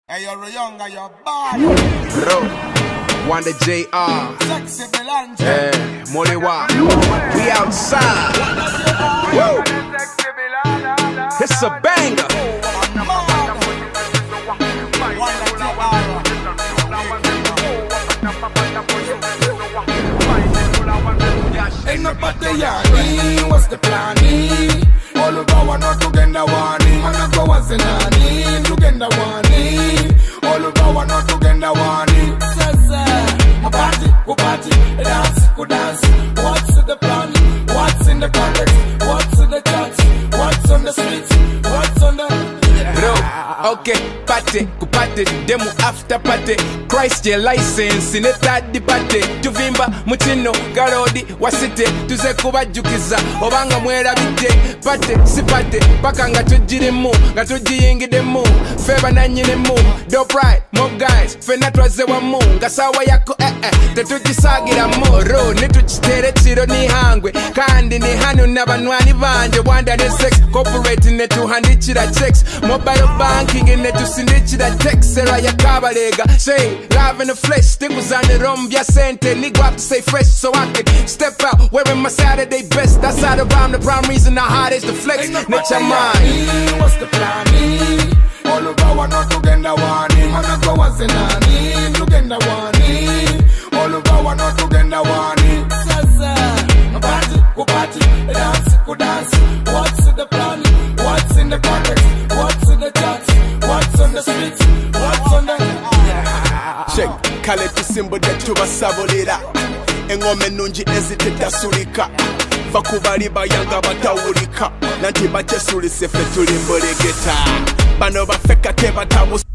Hey, you're Ruyonga, you're bad. Bro, Wanda JR. Sexy BILANGILANGI. Yeah, Molewa. We outside. Woo. It's a banger. Ain't no party, yani. What's the plan? All over one not together one. Man, I go as an ani. Together one. All over one not together one. Go party, go dance. What's the plan? What's in the context? What's in the chats? What's on the streets? What's on the... Okay, party, go party, demo after party. Christ your license, in a third party. Tuvimba, mutino, garodi, wasite. Tuze kuba jukiza, obanga mwera bite. Party, si party, paka nga tujiremu. Nga tujiyingidemu, feba na nyinemu. Dope right, mob guys, fena twaze wa mu. Gasawa yako tetujisagira moro. Netuchitere chiro ni hangwe. Kandi ni hanu nabanwani banje. Wanda ne sex, corporate netuhandichira checks. Mobile banking in to sindichira text. Era ya kabalega. Say, live in the flesh. Things on the rum, ya sente. Nigga have to stay fresh so I can step out wearing my Saturday best. That's how the rhyme, the prime reason I hard is the flex. Not your mind. What's the plan? All over one not together one. Man, I go as an ani. Together one. All over one not together one. Party, go dance. What's the plan? What's in the context? What's in the chats? What's on the streets? What's on the... Check, kale tusimbo de tuba sabolera. Engome nunji ezite tasulika. Vakubali bayanga batawulika. Nanti bache sulise fe tulimbolegeta. Bano bafeka te batamu